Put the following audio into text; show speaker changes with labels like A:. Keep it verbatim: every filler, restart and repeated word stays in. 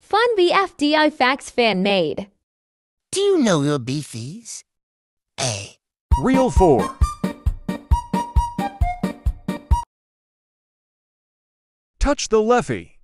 A: Fun B F D I facts fan made.
B: Do you know your Bfis? A.
C: Reel four. Touch the leffy.